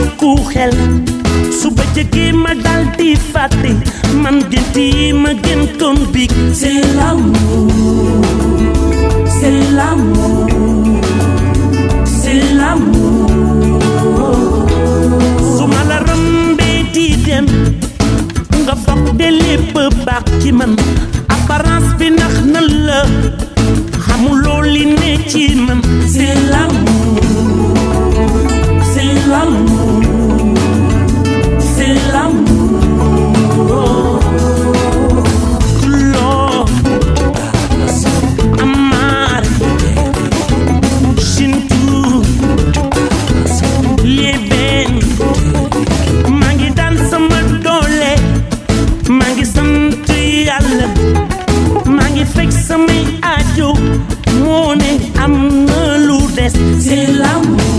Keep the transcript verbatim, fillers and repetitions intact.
ku xel su bëccëgee ma dal di fàtte man gént yi ma géntoon big c'est l'amour c'est l'amour c'est l'amour su ma la rombee di dem nga foog de lépp baax ci man apparence bi nax na la xamuloo li ne ci man c'est l'amour c'est l'amour c'est l'amour love amar shintu lieben maa ngi daan sama doole maa ngi sant yàlla maa ngi fekk samay aajo moo ne am na lu des c'est l'amour